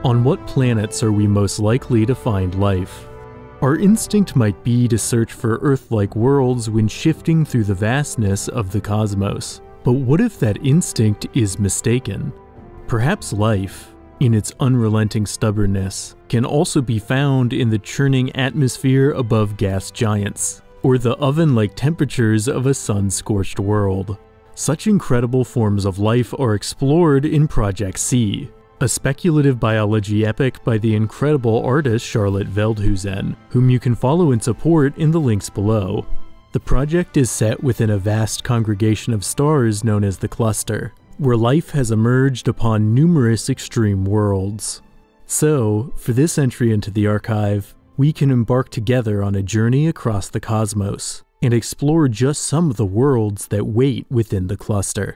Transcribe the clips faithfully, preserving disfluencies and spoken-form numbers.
On what planets are we most likely to find life? Our instinct might be to search for Earth-like worlds when shifting through the vastness of the cosmos. But what if that instinct is mistaken? Perhaps life, in its unrelenting stubbornness, can also be found in the churning atmosphere above gas giants, or the oven-like temperatures of a sun-scorched world. Such incredible forms of life are explored in Project C, a speculative biology epic by the incredible artist Charlotte Veldhuizen, whom you can follow and support in the links below. The project is set within a vast congregation of stars known as the cluster, where life has emerged upon numerous extreme worlds. So, for this entry into the archive, we can embark together on a journey across the cosmos, and explore just some of the worlds that wait within the cluster.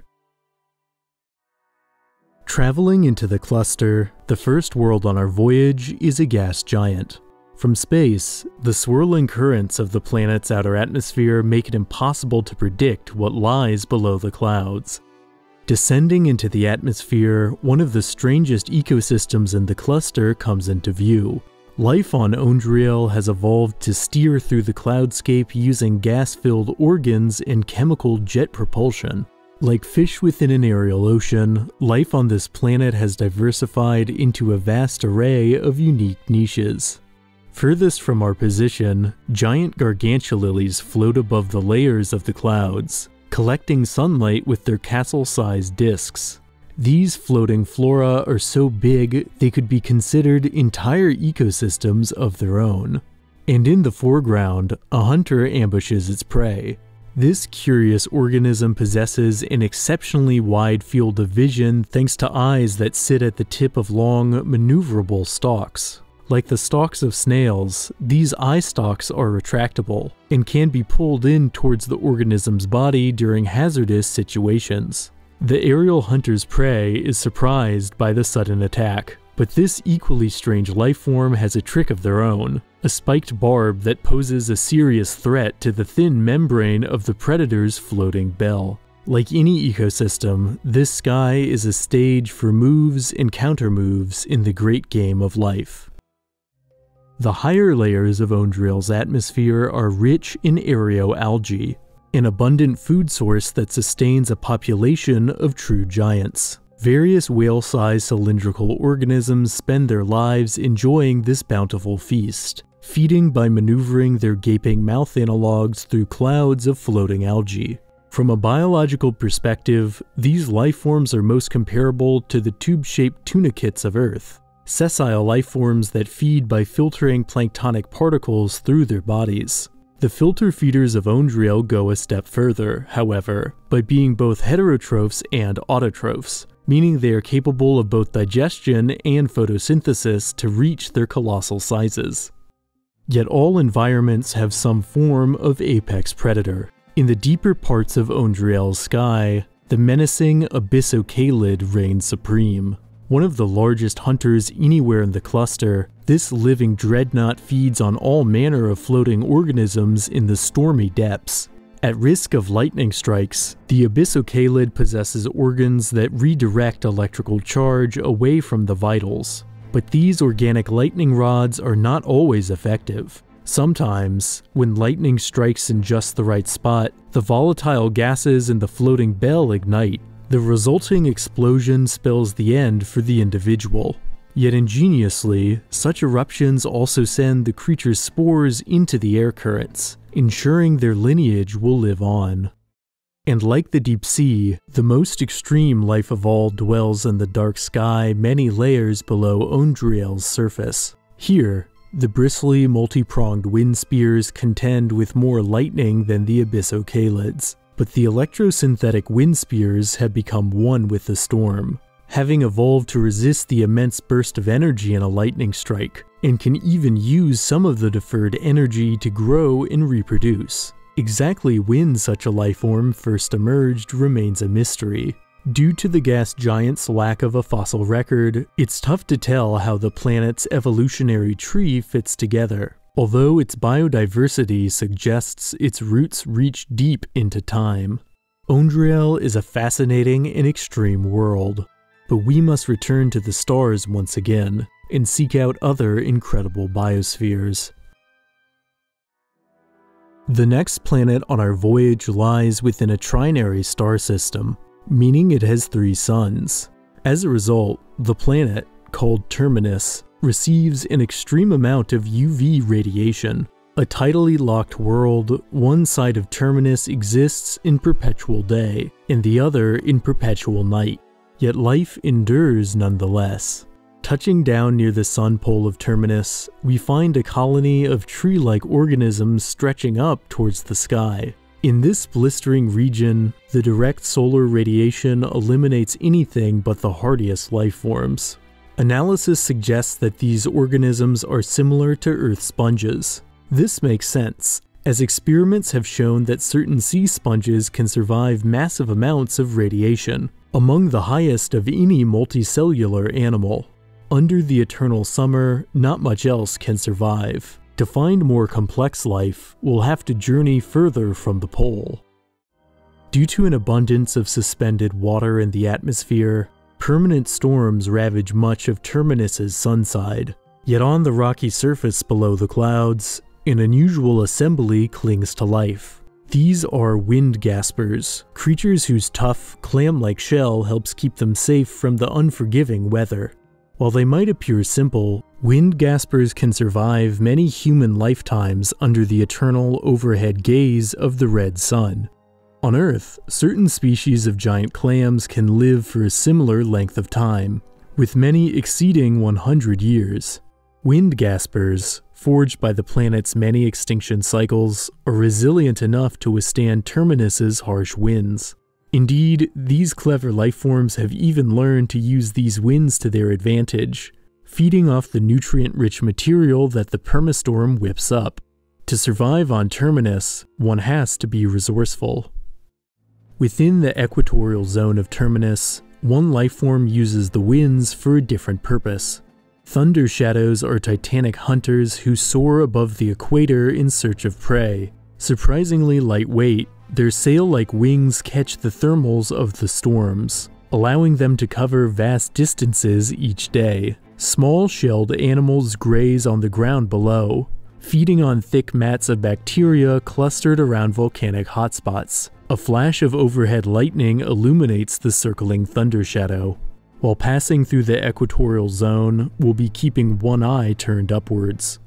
Traveling into the cluster, the first world on our voyage is a gas giant. From space, the swirling currents of the planet's outer atmosphere make it impossible to predict what lies below the clouds. Descending into the atmosphere, one of the strangest ecosystems in the cluster comes into view. Life on Ondriel has evolved to steer through the cloudscape using gas-filled organs and chemical jet propulsion. Like fish within an aerial ocean, life on this planet has diversified into a vast array of unique niches. Furthest from our position, giant gargantua lilies float above the layers of the clouds, collecting sunlight with their castle-sized discs. These floating flora are so big they could be considered entire ecosystems of their own. And in the foreground, a hunter ambushes its prey. This curious organism possesses an exceptionally wide field of vision thanks to eyes that sit at the tip of long, maneuverable stalks. Like the stalks of snails, these eye stalks are retractable and can be pulled in towards the organism's body during hazardous situations. The aerial hunter's prey is surprised by the sudden attack, but this equally strange lifeform has a trick of their own, a spiked barb that poses a serious threat to the thin membrane of the predator's floating bell. Like any ecosystem, this sky is a stage for moves and countermoves in the great game of life. The higher layers of Ondriel's atmosphere are rich in aeroalgae, an abundant food source that sustains a population of true giants. Various whale-sized cylindrical organisms spend their lives enjoying this bountiful feast, feeding by maneuvering their gaping mouth analogs through clouds of floating algae. From a biological perspective, these lifeforms are most comparable to the tube-shaped tunicates of Earth, sessile lifeforms that feed by filtering planktonic particles through their bodies. The filter feeders of Ondriel go a step further, however, by being both heterotrophs and autotrophs, meaning they are capable of both digestion and photosynthesis to reach their colossal sizes. Yet all environments have some form of apex predator. In the deeper parts of Ondriel's sky, the menacing abyssocalid reigns supreme. One of the largest hunters anywhere in the cluster, this living dreadnought feeds on all manner of floating organisms in the stormy depths. At risk of lightning strikes, the abyssocalid possesses organs that redirect electrical charge away from the vitals. But these organic lightning rods are not always effective. Sometimes, when lightning strikes in just the right spot, the volatile gases in the floating bell ignite. The resulting explosion spells the end for the individual. Yet ingeniously, such eruptions also send the creature's spores into the air currents, ensuring their lineage will live on. And like the deep sea, the most extreme life of all dwells in the dark sky many layers below Ondriel's surface. Here, the bristly, multi-pronged wind spears contend with more lightning than the abyssocalids. But the electrosynthetic wind spears have become one with the storm, having evolved to resist the immense burst of energy in a lightning strike, and can even use some of the deferred energy to grow and reproduce. Exactly when such a lifeform first emerged remains a mystery. Due to the gas giant's lack of a fossil record, it's tough to tell how the planet's evolutionary tree fits together, although its biodiversity suggests its roots reach deep into time. Ondriel is a fascinating and extreme world, but we must return to the stars once again, and seek out other incredible biospheres. The next planet on our voyage lies within a trinary star system, meaning it has three suns. As a result, the planet, called Terminus, receives an extreme amount of U V radiation. A tidally locked world, one side of Terminus exists in perpetual day, and the other in perpetual night. Yet life endures nonetheless. Touching down near the sun pole of Terminus, we find a colony of tree-like organisms stretching up towards the sky. In this blistering region, the direct solar radiation eliminates anything but the hardiest life forms. Analysis suggests that these organisms are similar to Earth sponges. This makes sense, as experiments have shown that certain sea sponges can survive massive amounts of radiation, among the highest of any multicellular animal. Under the eternal summer, not much else can survive. To find more complex life, we'll have to journey further from the pole. Due to an abundance of suspended water in the atmosphere, permanent storms ravage much of Terminus's sunside. Yet on the rocky surface below the clouds, an unusual assembly clings to life. These are wind gaspers, creatures whose tough, clam-like shell helps keep them safe from the unforgiving weather. While they might appear simple, wind gaspers can survive many human lifetimes under the eternal overhead gaze of the red sun. On Earth, certain species of giant clams can live for a similar length of time, with many exceeding one hundred years. Wind gaspers, forged by the planet's many extinction cycles, are resilient enough to withstand Terminus's harsh winds. Indeed, these clever lifeforms have even learned to use these winds to their advantage, feeding off the nutrient-rich material that the permastorm whips up. To survive on Terminus, one has to be resourceful. Within the equatorial zone of Terminus, one lifeform uses the winds for a different purpose. Thunder shadows are titanic hunters who soar above the equator in search of prey. Surprisingly lightweight, their sail-like wings catch the thermals of the storms, allowing them to cover vast distances each day. Small-shelled animals graze on the ground below, feeding on thick mats of bacteria clustered around volcanic hotspots. A flash of overhead lightning illuminates the circling thunder shadow. While passing through the equatorial zone, we'll be keeping one eye turned upwards.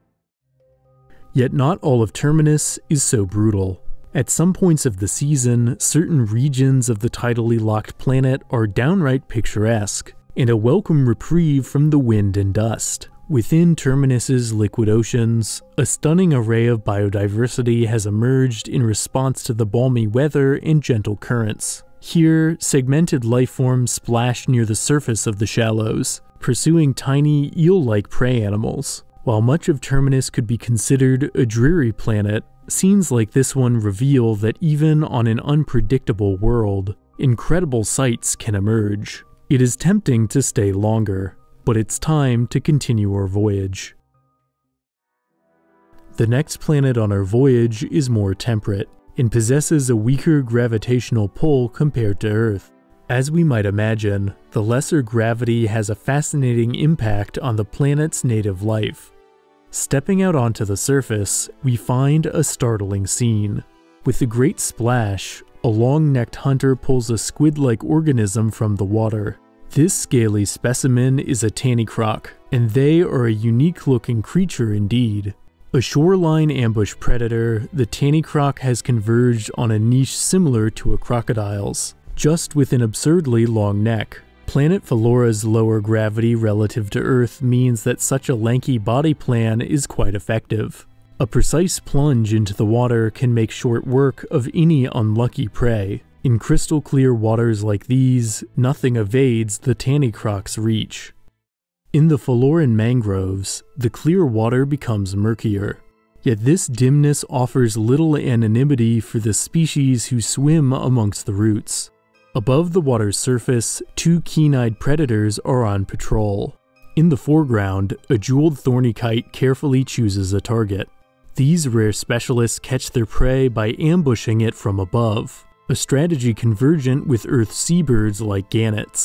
Yet not all of Terminus is so brutal. At some points of the season, certain regions of the tidally locked planet are downright picturesque, and a welcome reprieve from the wind and dust. Within Terminus's liquid oceans, a stunning array of biodiversity has emerged in response to the balmy weather and gentle currents. Here, segmented lifeforms splash near the surface of the shallows, pursuing tiny eel-like prey animals. While much of Terminus could be considered a dreary planet, scenes like this one reveal that even on an unpredictable world, incredible sights can emerge. It is tempting to stay longer, but it's time to continue our voyage. The next planet on our voyage is more temperate, and possesses a weaker gravitational pull compared to Earth. As we might imagine, the lesser gravity has a fascinating impact on the planet's native life. Stepping out onto the surface, we find a startling scene. With a great splash, a long-necked hunter pulls a squid-like organism from the water. This scaly specimen is a tannicroc, and they are a unique-looking creature indeed. A shoreline ambush predator, the tannicroc has converged on a niche similar to a crocodile's, just with an absurdly long neck. Planet Falora's lower gravity relative to Earth means that such a lanky body plan is quite effective. A precise plunge into the water can make short work of any unlucky prey. In crystal clear waters like these, nothing evades the tannicroc's reach. In the Faloran mangroves, the clear water becomes murkier, yet this dimness offers little anonymity for the species who swim amongst the roots. Above the water's surface, two keen-eyed predators are on patrol. In the foreground, a jeweled thorny kite carefully chooses a target. These rare specialists catch their prey by ambushing it from above, a strategy convergent with Earth's seabirds like gannets.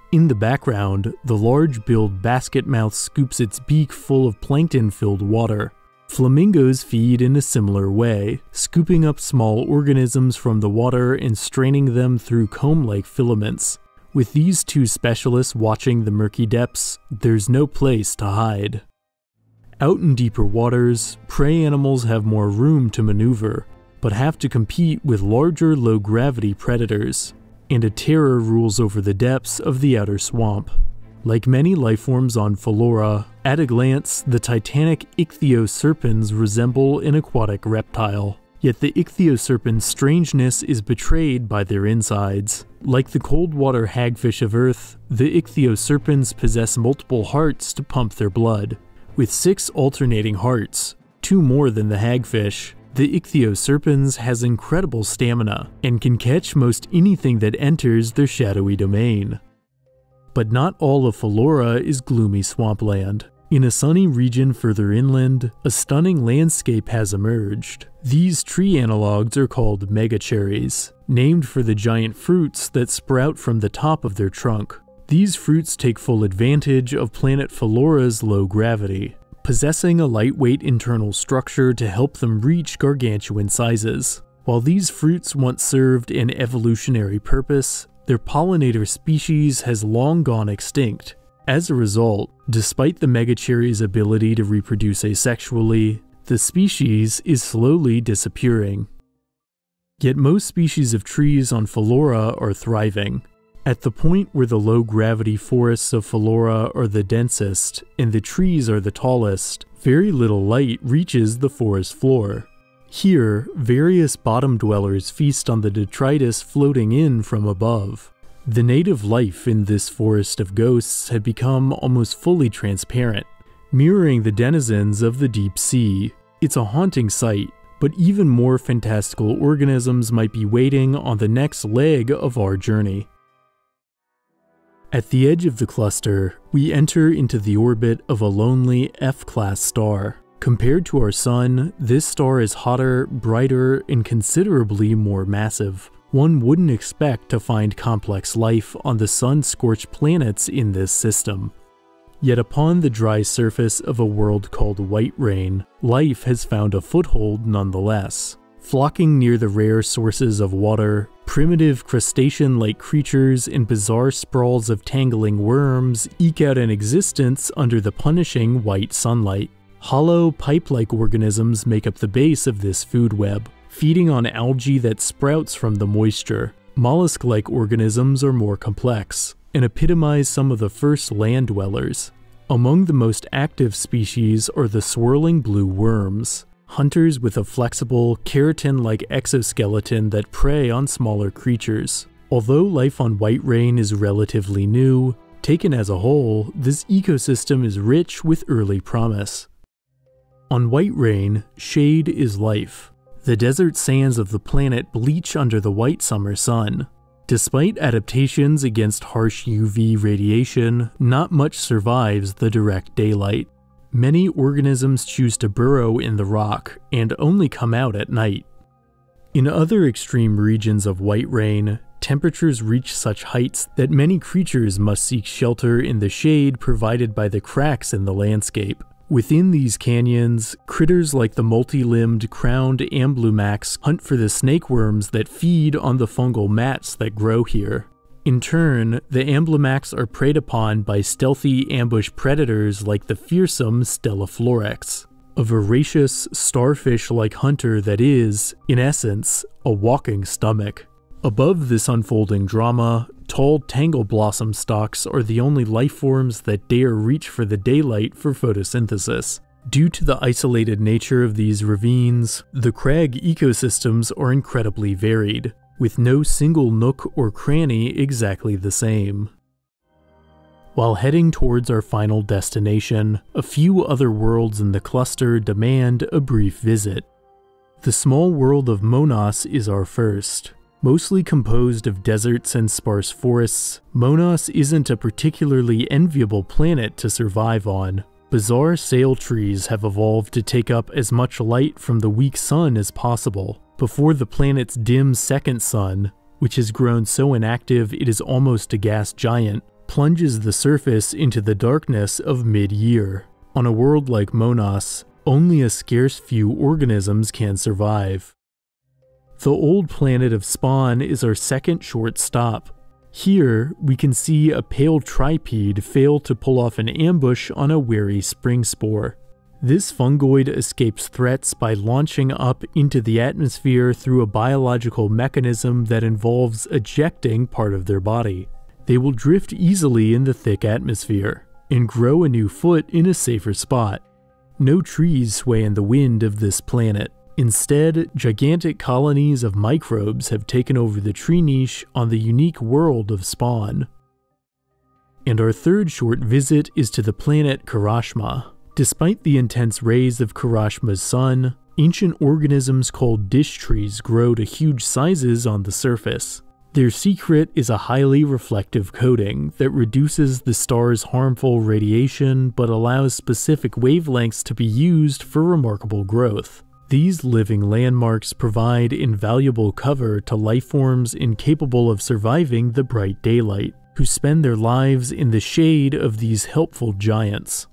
In the background, the large-billed basket mouth scoops its beak full of plankton-filled water. Flamingos feed in a similar way, scooping up small organisms from the water and straining them through comb-like filaments. With these two specialists watching the murky depths, there's no place to hide. Out in deeper waters, prey animals have more room to maneuver, but have to compete with larger low-gravity predators, and a terror rules over the depths of the outer swamp. Like many lifeforms on Falora, at a glance, the titanic ichthyoserpens resemble an aquatic reptile. Yet the ichthyoserpens' strangeness is betrayed by their insides. Like the cold-water hagfish of Earth, the ichthyoserpens possess multiple hearts to pump their blood. With six alternating hearts, two more than the hagfish, the ichthyoserpens has incredible stamina and can catch most anything that enters their shadowy domain. But not all of Falora is gloomy swampland. In a sunny region further inland, a stunning landscape has emerged. These tree analogs are called megacherries, named for the giant fruits that sprout from the top of their trunk. These fruits take full advantage of planet Falora's low gravity, possessing a lightweight internal structure to help them reach gargantuan sizes. While these fruits once served an evolutionary purpose, their pollinator species has long gone extinct. As a result, despite the megacherry's ability to reproduce asexually, the species is slowly disappearing. Yet most species of trees on Falora are thriving. At the point where the low-gravity forests of Falora are the densest and the trees are the tallest, very little light reaches the forest floor. Here, various bottom dwellers feast on the detritus floating in from above. The native life in this forest of ghosts had become almost fully transparent, mirroring the denizens of the deep sea. It's a haunting sight, but even more fantastical organisms might be waiting on the next leg of our journey. At the edge of the cluster, we enter into the orbit of a lonely F-class star. Compared to our Sun, this star is hotter, brighter, and considerably more massive. One wouldn't expect to find complex life on the sun-scorched planets in this system. Yet upon the dry surface of a world called Whiterain, life has found a foothold nonetheless. Flocking near the rare sources of water, primitive crustacean-like creatures and bizarre sprawls of tangling worms eke out an existence under the punishing white sunlight. Hollow, pipe-like organisms make up the base of this food web, feeding on algae that sprouts from the moisture. Mollusk-like organisms are more complex, and epitomize some of the first land dwellers. Among the most active species are the swirling blue worms, hunters with a flexible, keratin-like exoskeleton that prey on smaller creatures. Although life on Whiterain is relatively new, taken as a whole, this ecosystem is rich with early promise. On Whiterain, shade is life. The desert sands of the planet bleach under the white summer sun. Despite adaptations against harsh U V radiation, not much survives the direct daylight. Many organisms choose to burrow in the rock and only come out at night. In other extreme regions of Whiterain, temperatures reach such heights that many creatures must seek shelter in the shade provided by the cracks in the landscape. Within these canyons, critters like the multi-limbed crowned amblumax hunt for the snakeworms that feed on the fungal mats that grow here. In turn, the amblumax are preyed upon by stealthy ambush predators like the fearsome Stellaflorex, a voracious, starfish-like hunter that is, in essence, a walking stomach. Above this unfolding drama, tall tangle blossom stalks are the only life forms that dare reach for the daylight for photosynthesis. Due to the isolated nature of these ravines, the crag ecosystems are incredibly varied, with no single nook or cranny exactly the same. While heading towards our final destination, a few other worlds in the cluster demand a brief visit. The small world of Monos is our first. Mostly composed of deserts and sparse forests, Monos isn't a particularly enviable planet to survive on. Bizarre sail trees have evolved to take up as much light from the weak sun as possible, before the planet's dim second sun, which has grown so inactive it is almost a gas giant, plunges the surface into the darkness of mid-year. On a world like Monos, only a scarce few organisms can survive. The old planet of Spawn is our second short stop. Here, we can see a pale tripede fail to pull off an ambush on a wary spring spore. This fungoid escapes threats by launching up into the atmosphere through a biological mechanism that involves ejecting part of their body. They will drift easily in the thick atmosphere and grow a new foot in a safer spot. No trees sway in the wind of this planet. Instead, gigantic colonies of microbes have taken over the tree niche on the unique world of Spawn. And our third short visit is to the planet Karashma. Despite the intense rays of Karashma's sun, ancient organisms called dish trees grow to huge sizes on the surface. Their secret is a highly reflective coating that reduces the star's harmful radiation but allows specific wavelengths to be used for remarkable growth. These living landmarks provide invaluable cover to life forms incapable of surviving the bright daylight, who spend their lives in the shade of these helpful giants.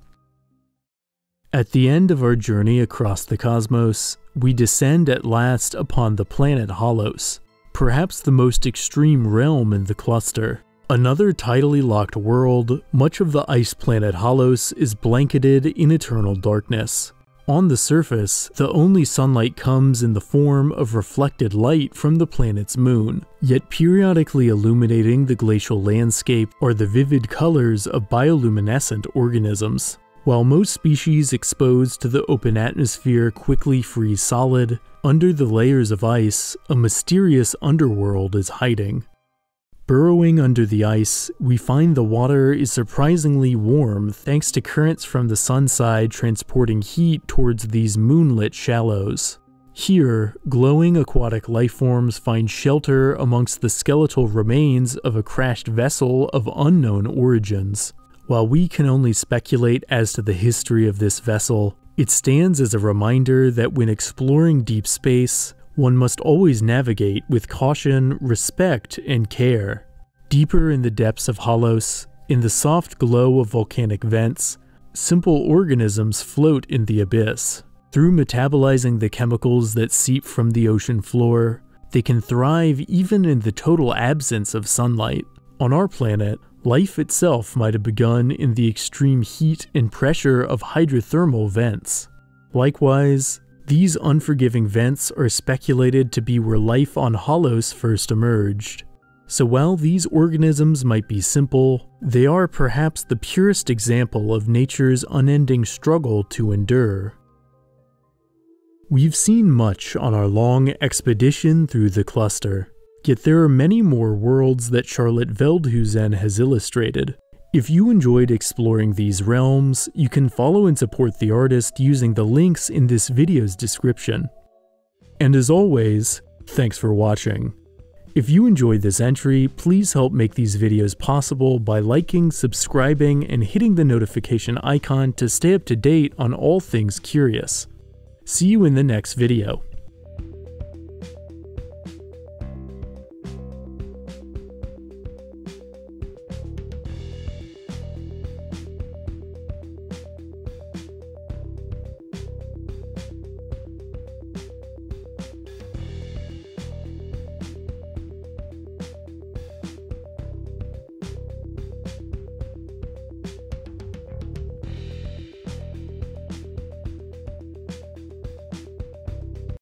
At the end of our journey across the cosmos, we descend at last upon the planet Holos, perhaps the most extreme realm in the cluster. Another tidally locked world, much of the ice planet Holos is blanketed in eternal darkness. On the surface, the only sunlight comes in the form of reflected light from the planet's moon, yet periodically illuminating the glacial landscape are the vivid colors of bioluminescent organisms. While most species exposed to the open atmosphere quickly freeze solid, under the layers of ice, a mysterious underworld is hiding. Burrowing under the ice, we find the water is surprisingly warm thanks to currents from the sun side transporting heat towards these moonlit shallows. Here, glowing aquatic lifeforms find shelter amongst the skeletal remains of a crashed vessel of unknown origins. While we can only speculate as to the history of this vessel, it stands as a reminder that when exploring deep space, one must always navigate with caution, respect, and care. Deeper in the depths of Holos, in the soft glow of volcanic vents, simple organisms float in the abyss. Through metabolizing the chemicals that seep from the ocean floor, they can thrive even in the total absence of sunlight. On our planet, life itself might have begun in the extreme heat and pressure of hydrothermal vents. Likewise, these unforgiving vents are speculated to be where life on Holos first emerged. So while these organisms might be simple, they are perhaps the purest example of nature's unending struggle to endure. We've seen much on our long expedition through the cluster, yet there are many more worlds that Charlotte Veldhuizen has illustrated. If you enjoyed exploring these realms, you can follow and support the artist using the links in this video's description. And as always, thanks for watching. If you enjoyed this entry, please help make these videos possible by liking, subscribing, and hitting the notification icon to stay up to date on all things curious. See you in the next video.